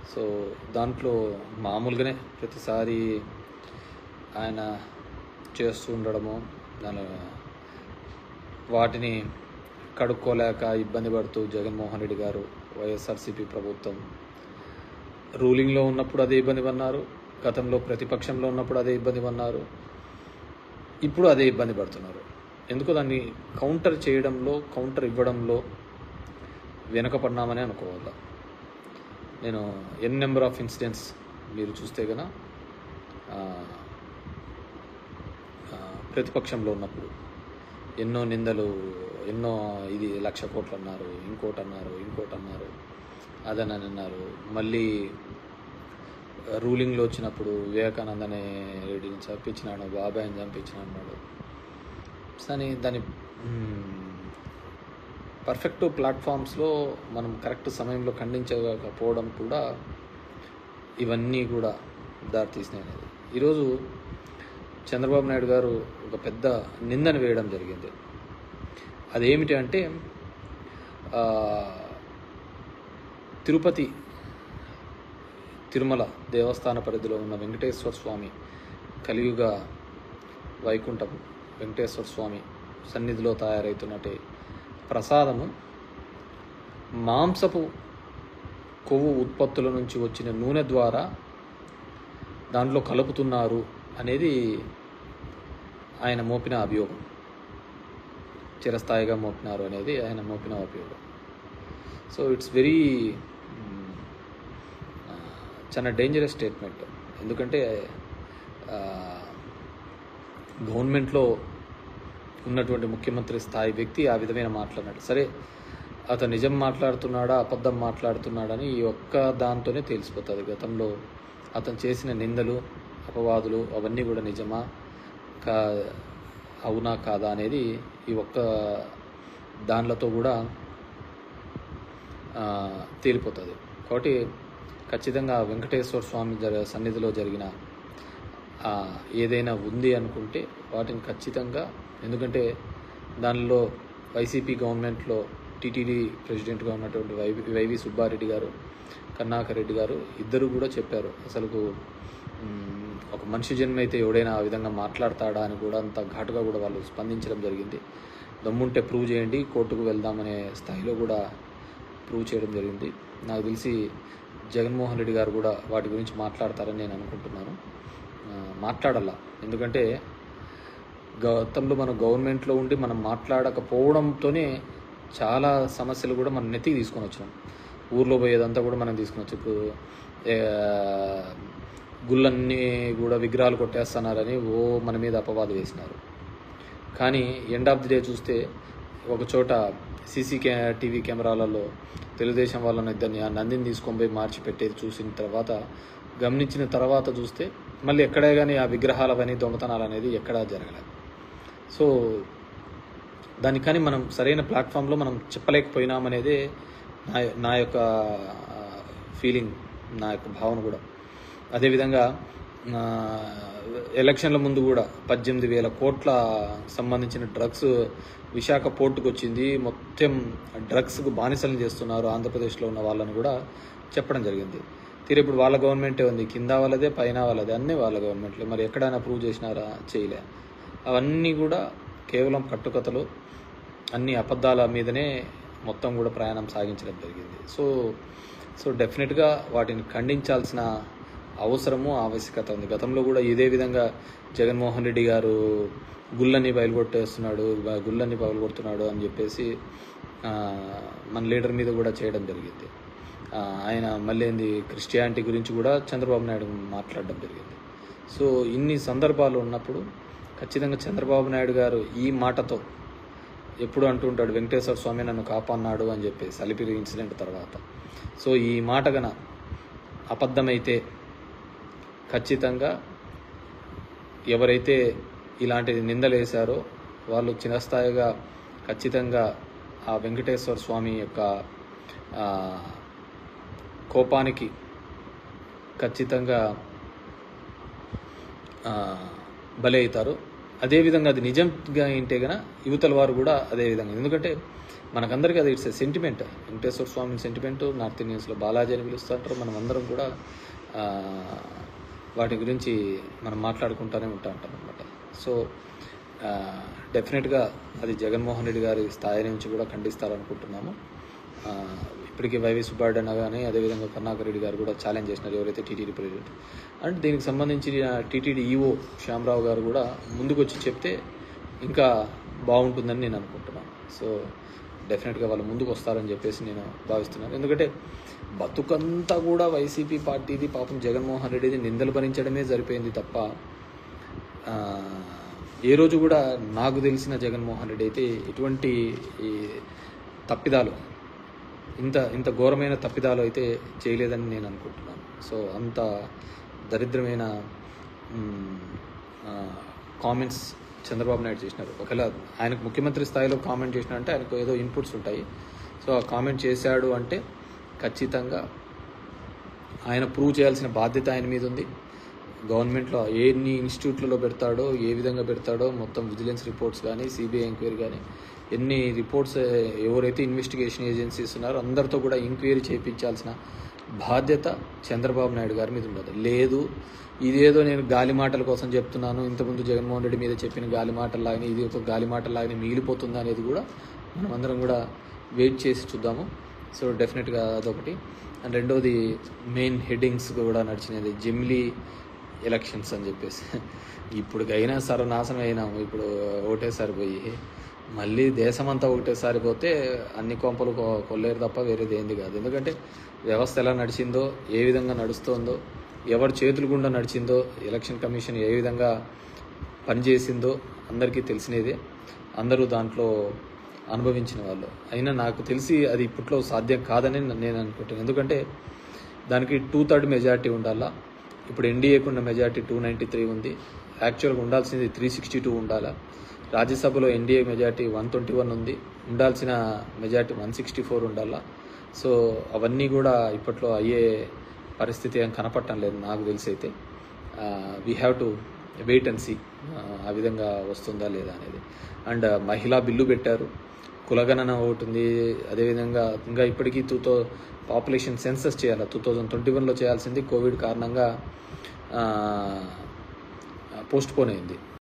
So దాంట్లో మామూలుగానే ప్రతిసారి ఆయన చేస్తూ ఉండడము, దాని వాటిని కడుక్కోలేక ఇబ్బంది పడుతూ జగన్మోహన్ రెడ్డి గారు, వైఎస్ఆర్సీపీ ప్రభుత్వం రూలింగ్లో ఉన్నప్పుడు అదే ఇబ్బంది పడినారు, గతంలో ప్రతిపక్షంలో ఉన్నప్పుడు అదే ఇబ్బంది పడినారు, ఇప్పుడు అదే ఇబ్బంది పడుతున్నారు. ఎందుకో దాన్ని కౌంటర్ చేయడంలో, కౌంటర్ ఇవ్వడంలో వెనుకపడినామని అనుకోవాలి. నేను నెంబర్ ఆఫ్ ఇన్సిడెంట్స్ మీరు చూస్తే కనుక ప్రతిపక్షంలో ఉన్నప్పుడు ఎన్నో నిందలు, ఎన్నో ఇది 1,00,000 కోట్లు అన్నారు, ఇంకోటి అన్నారు, అదని అన్నారు. మళ్ళీ రూలింగ్లో వచ్చినప్పుడు వివేకానందనే రెడ్డిని చంపించినాడు, బాబాయిని చంపించినాడు అన్నాడు. కానీ దాని పర్ఫెక్ట్ ప్లాట్ఫామ్స్లో మనం కరెక్ట్ సమయంలో ఖండించకపోవడం కూడా ఇవన్నీ కూడా దారితీసినాయి అనేది. ఈరోజు చంద్రబాబు నాయుడు గారు ఒక పెద్ద నిందను వేయడం జరిగింది. అదేమిటి అంటే తిరుమల దేవస్థాన పరిధిలో ఉన్న వెంకటేశ్వర స్వామి కలియుగ వైకుంఠం వెంకటేశ్వర స్వామి సన్నిధిలో తయారవుతున్నట్టే ప్రసాదము మాంసపు కొవ్వు ఉత్పత్తుల నుంచి వచ్చిన నూనె ద్వారా దాంట్లో కలుపుతున్నారు అనేది ఆయన మోపిన అభియోగం. చిరస్థాయిగా మోపినారు అనేది ఆయన మోపిన అభియోగం. సో ఇట్స్ వెరీ చాలా డేంజరస్ స్టేట్మెంట్. ఎందుకంటే గవర్నమెంట్లో ఉన్నటువంటి ముఖ్యమంత్రి స్థాయి వ్యక్తి ఆ విధమైన మాట్లాడినాడు. సరే, అతను నిజం మాట్లాడుతున్నాడా అబద్ధం మాట్లాడుతున్నాడని ఈ ఒక్క దాంతోనే తెలిసిపోతుంది. గతంలో అతను చేసిన నిందలు, అపవాదులు అవన్నీ కూడా నిజమా అవునా కాదా అనేది ఈ ఒక్క దానిలతో కూడా తేలిపోతుంది. కాబట్టి ఖచ్చితంగా వెంకటేశ్వర స్వామి సన్నిధిలో జరిగిన ఏదైనా ఉంది అనుకుంటే వాటిని ఖచ్చితంగా, ఎందుకంటే దానిలో వైసీపీ గవర్నమెంట్లో టీటీడీ ప్రెసిడెంట్గా ఉన్నటువంటి వైవి సుబ్బారెడ్డి గారు, కరుణాకర్ రెడ్డి గారు ఇద్దరు కూడా చెప్పారు, అసలు ఒక మనిషి జన్మ అయితే ఎవడైనా ఆ విధంగా మాట్లాడతాడా అని కూడా అంత ఘాటుగా కూడా వాళ్ళు స్పందించడం జరిగింది. దమ్ముంటే ప్రూవ్ చేయండి, కోర్టుకు వెళ్దామనే స్థాయిలో కూడా ప్రూవ్ చేయడం జరిగింది. నాకు తెలిసి జగన్మోహన్ రెడ్డి గారు కూడా వాటి గురించి మాట్లాడతారని నేను అనుకుంటున్నాను. మాట్లాడాల, ఎందుకంటే గతంలో మనం గవర్నమెంట్లో ఉండి మనం మాట్లాడకపోవడంతోనే చాలా సమస్యలు కూడా మనం నెత్తికి తీసుకొని వచ్చినాం. ఊర్లో పోయేదంతా కూడా మనం తీసుకొని వచ్చి, ఇప్పుడు గుళ్ళన్నీ కూడా విగ్రహాలు కొట్టేస్తున్నారని మన మీద అపవాదు వేసినారు. కానీ ఎండ్ ఆఫ్ ది డే చూస్తే ఒక చోట టీవీ కెమెరాలలో తెలుగుదేశం వాళ్ళని ఇద్దరిని ఆ నందిని తీసుకొని పోయి మార్చి పెట్టేది చూసిన తర్వాత, గమనించిన తర్వాత చూస్తే మళ్ళీ ఎక్కడే కానీ ఆ విగ్రహాలవన్నీ దొంగతనాలు అనేది ఎక్కడా జరగలేదు. సో దానికి కానీ మనం సరైన ప్లాట్ఫామ్లో మనం చెప్పలేకపోయినామనేదే నా యొక్క ఫీలింగ్, నా యొక్క భావన కూడా. అదేవిధంగా ఎలక్షన్ల ముందు కూడా 18,000 కోట్ల సంబంధించిన డ్రగ్స్ విశాఖ పోర్టుకు వచ్చింది, మొత్తం డ్రగ్స్కు బానిసలను చేస్తున్నారు ఆంధ్రప్రదేశ్లో ఉన్న వాళ్ళని కూడా చెప్పడం జరిగింది. ఇప్పుడు వాళ్ళ గవర్నమెంటే ఉంది, కింద వాళ్ళదే పైన వాళ్ళదే, అన్నీ వాళ్ళ గవర్నమెంట్లే. మరి ఎక్కడైనా ప్రూవ్ చేసినారా? చేయలే. అవన్నీ కూడా కేవలం కట్టుకథలు, అన్ని అబద్ధాల మీదనే మొత్తం కూడా ప్రయాణం సాగించడం జరిగింది. సో డెఫినెట్గా వాటిని ఖండించాల్సిన అవసరము, ఆవశ్యకత ఉంది. గతంలో కూడా ఇదే విధంగా జగన్మోహన్ రెడ్డి గారు గుళ్ళని పగలగొడుతున్నాడు అని చెప్పేసి మన లీడర్ మీద కూడా చేయడం జరిగింది. ఆయన మళ్ళీ క్రిస్టియానిటీ గురించి కూడా చంద్రబాబు నాయుడు మాట్లాడడం జరిగింది. సో ఇన్ని సందర్భాలు ఉన్నప్పుడు ఖచ్చితంగా చంద్రబాబు నాయుడు గారు ఈ మాటతో ఎప్పుడు అంటుంటాడు, వెంకటేశ్వర స్వామి నన్ను కాపాడినాడు అని చెప్పేసి అలిపిరి ఇన్సిడెంట్ తర్వాత. సో ఈ మాట గన అబద్ధమైతే ఖచ్చితంగా ఎవరైతే ఇలాంటి నిందలు వేశారో వాళ్ళు చిరస్థాయిగా ఖచ్చితంగా ఆ వెంకటేశ్వర స్వామి యొక్క కోపానికి ఖచ్చితంగా బలి అవుతారు. అదేవిధంగా అది నిజంగా ఏంటే గన యువతల వారు కూడా అదేవిధంగా, ఎందుకంటే మనకందరికీ అది it's sentiment, Venkateswara Swamy sentiment, north ఇండియన్స్లో బాలాజీ అని పిలుస్తుంటారు. మనం అందరం కూడా వాటి గురించి మనం మాట్లాడుకుంటూనే ఉంటాం అనమాట. సో డెఫినెట్గా అది జగన్మోహన్ రెడ్డి గారి స్థాయి నుంచి కూడా ఖండిస్తారనుకుంటున్నాము. ఇప్పటికీ వైవి సుబ్బారెడ్డి అన్న కానీ, అదేవిధంగా కరుణాకర్ రెడ్డి గారు కూడా ఛాలెంజ్ చేసినారు, ఎవరైతే టీటీడీ ప్రెసిడెంట్. అండ్ దీనికి సంబంధించిన టీటీడీ ఈఓ శ్యామరావు గారు కూడా ముందుకు వచ్చి చెప్తే ఇంకా బాగుంటుందని నేను అనుకుంటున్నాను. సో డెఫినెట్గా వాళ్ళు ముందుకు వస్తారని చెప్పేసి నేను భావిస్తున్నాను. ఎందుకంటే బతుకంతా కూడా వైసీపీ పార్టీది, పాపం జగన్మోహన్ రెడ్డిది నిందలు భరించడమే సరిపోయింది తప్ప ఏ రోజు కూడా నాకు తెలిసిన జగన్మోహన్ రెడ్డి అయితే ఎటువంటి ఈ తప్పిదాలు, ఇంత ఘోరమైన తప్పిదాలు అయితే చేయలేదని నేను అనుకుంటున్నాను. సో అంత దరిద్రమైన కామెంట్స్ చంద్రబాబు నాయుడు చేసినారు. ఒకవేళ ఆయనకు ముఖ్యమంత్రి స్థాయిలో కామెంట్ చేసినారంటే ఆయనకు ఏదో ఇన్పుట్స్ ఉంటాయి. సో ఆ కామెంట్ చేశాడు అంటే ఖచ్చితంగా ఆయన ప్రూవ్ చేయాల్సిన బాధ్యత ఆయన మీద ఉంది. గవర్నమెంట్లో ఎన్ని ఇన్స్టిట్యూట్లలో పెడతాడో, ఏ విధంగా పెడతాడో, మొత్తం విజిలెన్స్ రిపోర్ట్స్ కానీ, సిబిఐ ఎంక్వైరీ కానీ, ఎన్ని రిపోర్ట్స్ ఎవరైతే ఇన్వెస్టిగేషన్ ఏజెన్సీస్ ఉన్నారో అందరితో కూడా ఎంక్వైరీ చేయించాల్సిన బాధ్యత చంద్రబాబు నాయుడు గారి మీద ఉండదు. లేదు ఇదేదో నేను గాలి మాటల కోసం చెప్తున్నాను, ఇంతకుముందు జగన్మోహన్ రెడ్డి మీద చెప్పిన గాలి మాటల్లాగానే ఇది ఒక గాలి మాటల్లాగానే మిగిలిపోతుంది అనేది కూడా మనం అందరం కూడా వెయిట్ చేసి చూద్దాము. సో డెఫినెట్గా అదొకటి. అండ్ రెండోది మెయిన్ హెడ్డింగ్స్ కూడా నడిచినది జమిలీ ఎలక్షన్స్ అని చెప్పేసి, ఇప్పటికైనా సర్వనాశనం అయినాము. ఇప్పుడు ఒకటేసారి పోయి మళ్ళీ దేశమంతా ఒకటేసారి పోతే అన్ని కొంపలు కొల్లేరు తప్ప వేరేది ఏంది కాదు. ఎందుకంటే వ్యవస్థ ఎలా నడిచిందో, ఏ విధంగా నడుస్తోందో, ఎవరి చేతులు గుండా నడిచిందో, ఎలక్షన్ కమిషన్ ఏ విధంగా పనిచేసిందో అందరికీ తెలిసినదే, అందరూ దాంట్లో అనుభవించిన వాళ్ళు. అయినా నాకు తెలిసి అది ఇప్పట్లో సాధ్యం కాదని నేను అనుకుంటాను. ఎందుకంటే దానికి 2/3 మెజారిటీ ఉండాలా. ఇప్పుడు ఎన్డీఏకు ఉన్న మెజారిటీ 293 ఉంది. యాక్చువల్గా ఉండాల్సింది 362 ఉండాలా. రాజ్యసభలో ఎన్డీఏ మెజారిటీ 121 ఉంది, ఉండాల్సిన మెజారిటీ 164 ఉండాలా. సో అవన్నీ కూడా ఇప్పట్లో అయ్యే పరిస్థితి ఏం కనపడటం లేదు నాకు తెలిసి అయితే. We have to wait and see ఆ విధంగా వస్తుందా లేదా అనేది. అండ్ మహిళా బిల్లు పెట్టారు, కులగణన ఒకటి ఉంది. అదేవిధంగా ఇంకా ఇప్పటికీ పాపులేషన్ సెన్సస్ చేయాలి, 2021లో చేయాల్సింది కోవిడ్ కారణంగా పోస్ట్ పోన్ అయింది.